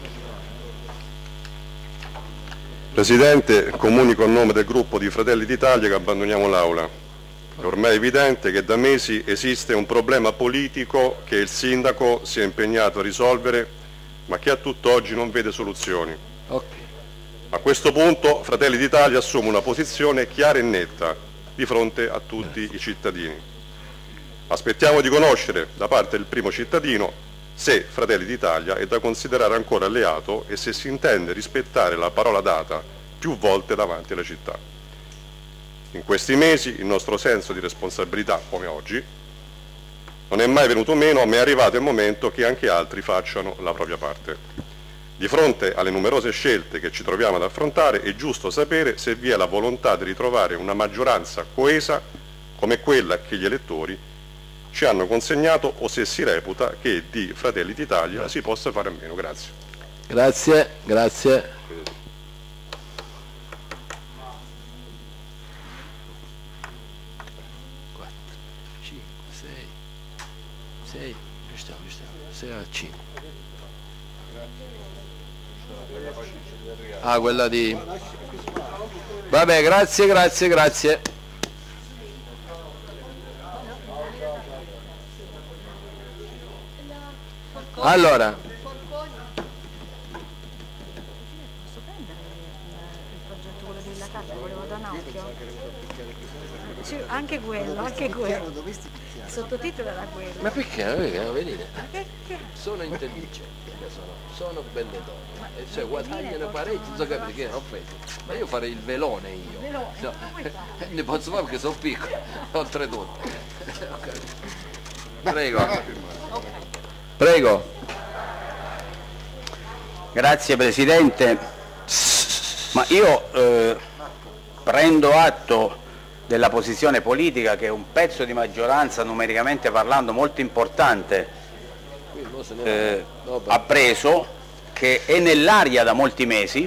Presidente, comunico a nome del gruppo di Fratelli d'Italia che abbandoniamo l'Aula. È ormai evidente che da mesi esiste un problema politico che il Sindaco si è impegnato a risolvere, ma che a tutt'oggi non vede soluzioni. Okay. A questo punto Fratelli d'Italia assume una posizione chiara e netta di fronte a tutti i cittadini. Aspettiamo di conoscere da parte del primo cittadino se Fratelli d'Italia è da considerare ancora alleato e se si intende rispettare la parola data più volte davanti alla città. In questi mesi il nostro senso di responsabilità, come oggi, non è mai venuto meno, ma è arrivato il momento che anche altri facciano la propria parte. Di fronte alle numerose scelte che ci troviamo ad affrontare è giusto sapere se vi è la volontà di ritrovare una maggioranza coesa come quella che gli elettori ci hanno consegnato o se si reputa che di Fratelli d'Italia si possa fare a meno. Grazie. Grazie, grazie. Sei a 5. Ah, quella di... Vabbè, grazie, grazie, grazie. Allora. Posso prendere il progetto, quello della carta, volevo da un occhio? Sì, anche quello. Il sottotitolo era quello. Ma perché? Venite. Sono intelligenti, sono belle donne, cioè guadagnano parecchio, non so capire che è offesa. Ma io farei il velone io. No, ne posso fare perché sono piccolo, oltretutto. Prego. Prego. Grazie Presidente, ma io prendo atto della posizione politica che un pezzo di maggioranza, numericamente parlando, molto importante ha preso, che è nell'aria da molti mesi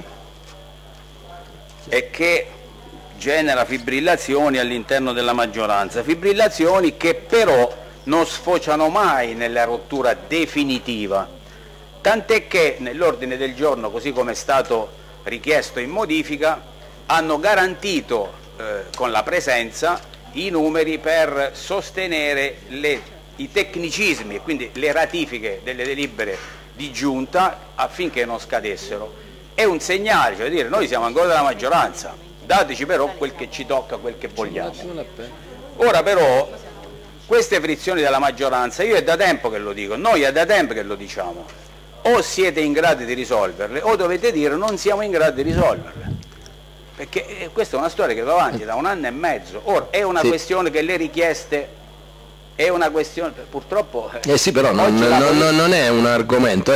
e che genera fibrillazioni all'interno della maggioranza, fibrillazioni che però non sfociano mai nella rottura definitiva, tant'è che nell'ordine del giorno, così come è stato richiesto in modifica, hanno garantito con la presenza i numeri per sostenere i tecnicismi e quindi le ratifiche delle delibere di giunta affinché non scadessero. È un segnale, cioè dire, noi siamo ancora della maggioranza, dateci però quel che ci tocca, quel che vogliamo. Ora però queste frizioni della maggioranza, io è da tempo che lo dico, noi è da tempo che lo diciamo, o siete in grado di risolverle o dovete dire non siamo in grado di risolverle, perché questa è una storia che va avanti da 1 anno e mezzo. Ora è una questione che le richieste È una questione, purtroppo... sì, però non è un argomento.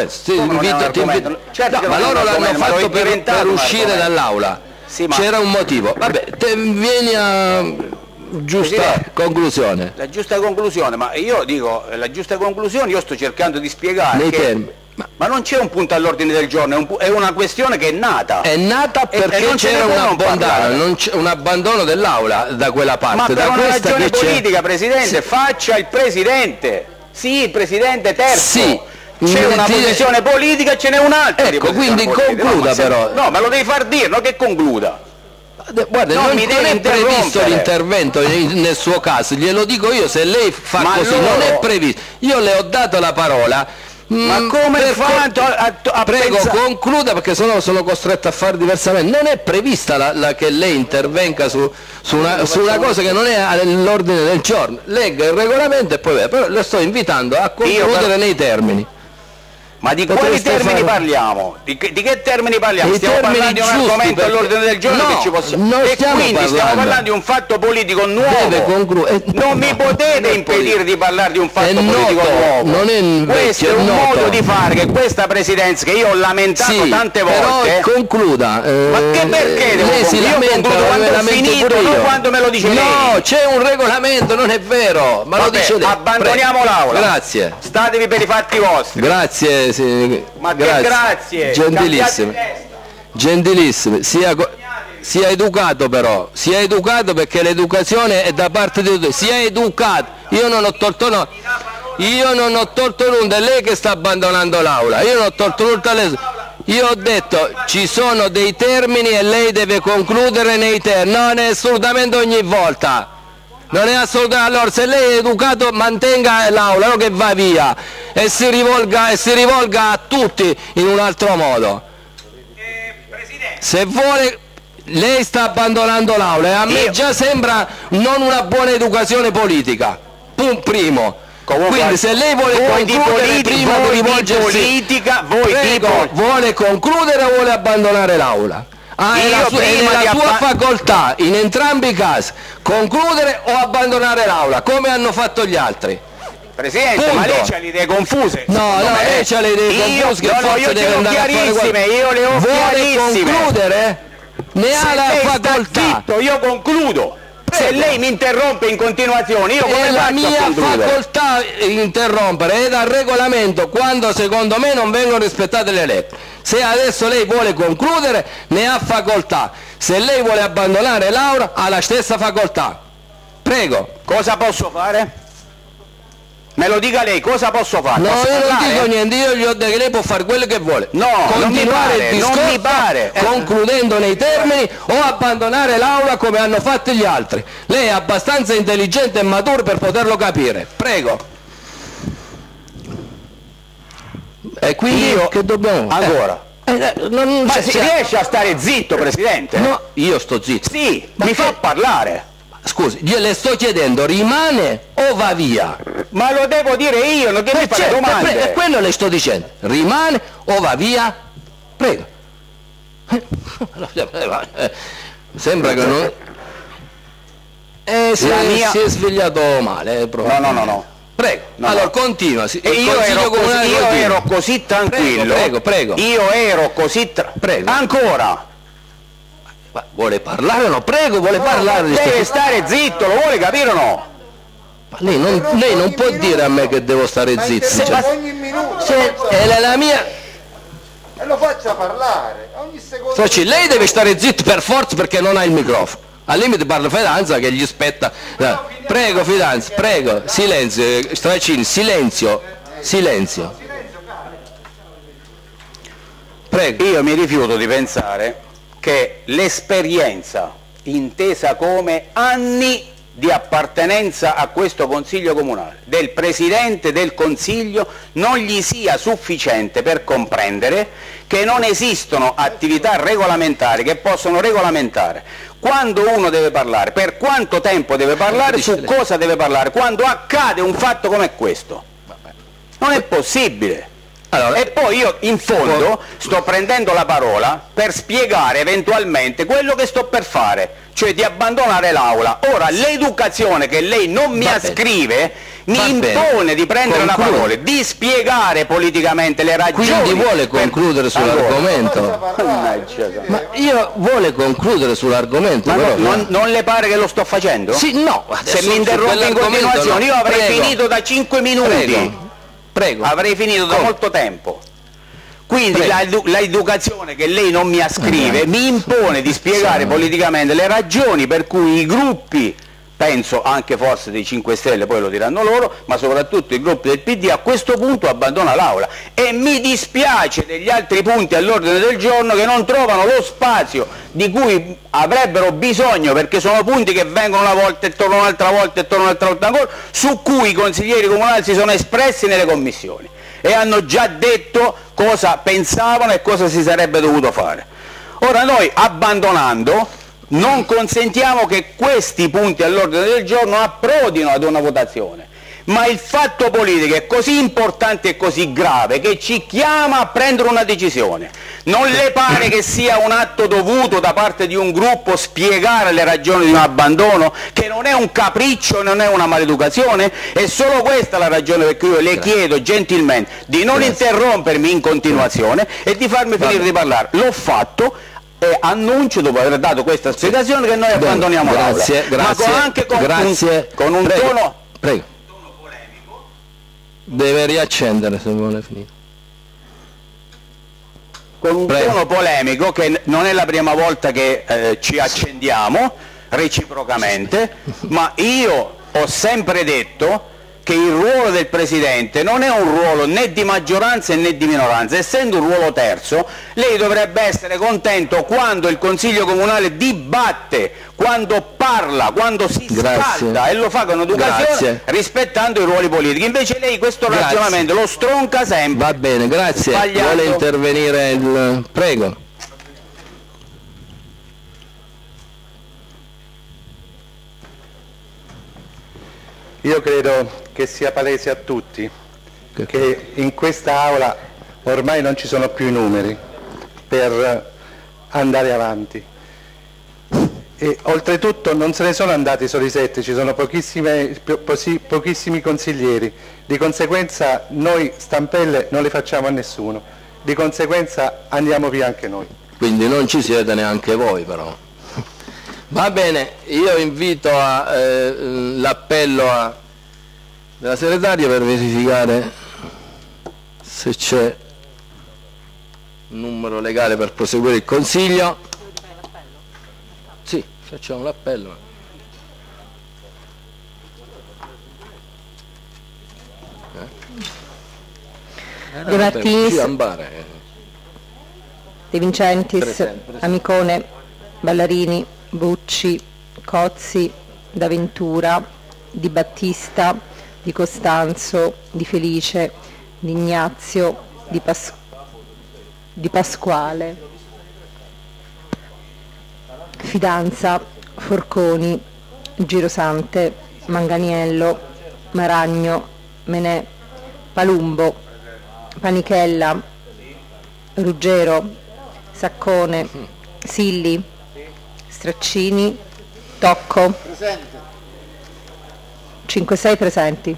Certo, no, ma loro l'hanno fatto per uscire dall'aula. Sì, ma... C'era un motivo. Vabbè, vieni a giusta conclusione. La giusta conclusione, ma io dico, la giusta conclusione io sto cercando di spiegare nei che... termini. Ma non c'è un punto all'ordine del giorno, è una questione che è nata. È nata perché c'era un abbandono dell'aula da quella parte. Ma per una ragione politica, Sì. Presidente, faccia il Presidente. Sì, il Presidente terzo. Sì. C'è una posizione politica e ce n'è un'altra. Ecco, quindi concluda però. No, me lo devi far dire, non che concluda. Guarda, non è previsto l'intervento nel suo caso, glielo dico io, se lei fa così, non è previsto. Io le ho dato la parola. Ma come fatto a prego, pensare... concluda, perché sennò sono costretto a fare diversamente. Non è prevista che lei intervenga su una cosa che non è all'ordine del giorno. Legga il regolamento e poi vede. Però le sto invitando a concludere nei termini. Ma di quali termini parliamo? Di che termini parliamo? Stiamo parlando di un argomento all'ordine del giorno che ci possiamo... E quindi stiamo parlando di un fatto politico nuovo. Non mi potete impedire di parlare di un fatto politico nuovo. Non è questo è un modo di fare che questa Presidenza, che io ho lamentato tante volte... Però concluda. Ma che perché devo concludere? Io concludo quando ho finito, non quando me lo dice lei. No, c'è un regolamento, non è vero. Ma lo dice lei. Abbandoniamo l'aula. Grazie. Statevi per i fatti vostri. Grazie. Sì, ma grazie, gentilissimo, sia educato però, sia educato, perché l'educazione è da parte di tutti, sia educato, io non ho tolto nulla, è lei che sta abbandonando l'aula, io non ho tolto nulla, io ho detto ci sono dei termini e lei deve concludere nei termini, non è assolutamente ogni volta. Non è assolutamente. Allora, se lei è educato, mantenga l'aula, non che va via e si rivolga a tutti in un altro modo. Se vuole, lei sta abbandonando l'aula e a me già sembra non una buona educazione politica. Primo. Comunque, quindi se lei vuole concludere prima di rivolgersi, vuole concludere o vuole abbandonare l'aula? È la sua facoltà, in entrambi i casi, concludere o abbandonare l'aula, come hanno fatto gli altri. Presidente, ma lei c'ha le idee confuse? No, lei c'ha le idee confuse, io ce le ho chiarissime, io le ho chiarissime. Vuole concludere? Ne ha la facoltà. Zitto, io concludo. Se lei mi interrompe in continuazione, io come faccio a concludere? È la mia facoltà interrompere, è dal regolamento quando secondo me non vengono rispettate le leggi. Se adesso lei vuole concludere, ne ha facoltà. Se lei vuole abbandonare l'aula, ha la stessa facoltà. Prego. Cosa posso fare? Me lo dica lei, cosa posso fare? No, posso io parlare? non dico niente, io gli ho detto che lei può fare quello che vuole. No, continuare il discorso, non mi pare. Concludendo nei termini, o abbandonare l'aula come hanno fatto gli altri. Lei è abbastanza intelligente e maturo per poterlo capire. Prego. E quindi che dobbiamo... Ancora. Ma si riesce a stare zitto, Presidente? No, io sto zitto. Sì, mi fa parlare. Scusi, io le sto chiedendo, rimane o va via? Ma lo devo dire io, non che mi fare domande. È quello le sto dicendo, rimane o va via? Prego. Sembra che non... si è svegliato male, no. Prego, allora continua. Io ero così tranquillo. Prego. Io ero così tranquillo. Ancora. Ma vuole parlare o no? Prego, vuole parlare. Deve stare zitto, lo vuole capire o no? Ma lei non può dire a me che devo stare zitto. Ogni minuto. È la mia... E lo faccia parlare. Ogni secondo. Lei deve stare zitto per forza perché non ha il microfono. Al limite parla Fidanza che gli spetta. Prego Fidanza, prego, silenzio, Stracini, silenzio. Prego. Io mi rifiuto di pensare che l'esperienza intesa come anni di appartenenza a questo Consiglio Comunale del Presidente del Consiglio non gli sia sufficiente per comprendere che non esistono attività regolamentari che possono regolamentare quando uno deve parlare, per quanto tempo deve parlare, su cosa deve parlare, quando accade un fatto come questo. Non è possibile. Allora, e poi io in fondo sto prendendo la parola per spiegare eventualmente quello che sto per fare, cioè di abbandonare l'aula. Ora l'educazione che lei non mi ascrive mi impone di prendere la parola, di spiegare politicamente le ragioni. Quindi vuole concludere sull'argomento? Ma io vuole concludere sull'argomento. Ma non le pare che lo sto facendo? Sì, no. Se mi interrompe in continuazione, io avrei finito da 5 minuti. Prego. Avrei finito da molto tempo. Quindi l'educazione che lei non mi ascrive mi impone di spiegare politicamente le ragioni per cui i gruppi, penso anche forse dei 5 Stelle, poi lo diranno loro, ma soprattutto i gruppi del PD a questo punto abbandona l'Aula, e mi dispiace degli altri punti all'ordine del giorno che non trovano lo spazio di cui avrebbero bisogno, perché sono punti che vengono una volta e tornano un'altra volta e tornano un'altra volta ancora, su cui i consiglieri comunali si sono espressi nelle commissioni e hanno già detto cosa pensavano e cosa si sarebbe dovuto fare. Ora noi, abbandonando, non consentiamo che questi punti all'ordine del giorno approdino ad una votazione, ma il fatto politico è così importante e così grave che ci chiama a prendere una decisione. Non le pare che sia un atto dovuto da parte di un gruppo spiegare le ragioni di un abbandono, che non è un capriccio, non è una maleducazione? È solo questa la ragione per cui io le chiedo gentilmente di non interrompermi in continuazione e di farmi finire di parlare. L'ho fatto e annuncio, dopo aver dato questa spiegazione, che noi abbandoniamo l'Aula. Ma anche con un tono... Prego. Deve riaccendere se vuole finire. Con un tono polemico, che non è la prima volta che ci accendiamo reciprocamente, ma io ho sempre detto che il ruolo del Presidente non è un ruolo né di maggioranza né di minoranza. Essendo un ruolo terzo, lei dovrebbe essere contento quando il Consiglio Comunale dibatte, quando parla, quando si scalda, e lo fa con educazione, rispettando i ruoli politici. Invece lei questo ragionamento lo stronca sempre. Va bene, grazie. Sbagliando. Vuole intervenire il... Prego. Io credo che sia palese a tutti che in questa Aula ormai non ci sono più i numeri per andare avanti, e oltretutto non se ne sono andati solo i 7, ci sono pochissimi consiglieri, di conseguenza noi stampelle non le facciamo a nessuno, di conseguenza andiamo via anche noi. Quindi non ci siete neanche voi, però. Va bene, io invito l'appello della segretaria per verificare se c'è un numero legale per proseguire il Consiglio. Sì, facciamo l'appello. De Martinis, De Vincentis, Amicone, Ballarini, Bucci, Cozzi, D'Aventura, Di Battista, Di Costanzo, Di Felice, Di Ignazio, Di Pasquale, Fidanza, Forconi, Girosante, Manganiello, Maragno, Menè, Palumbo, Panichella, Ruggero, Saccone, Silli, Straccini, Tocco. 5-6 presenti.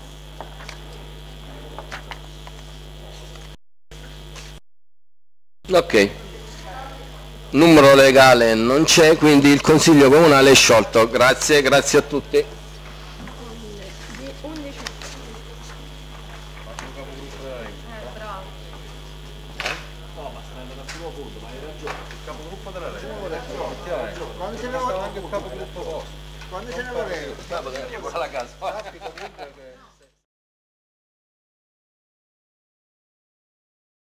Ok, numero legale non c'è, quindi il Consiglio Comunale è sciolto. Grazie, grazie a tutti. Quando ce ne vorrei?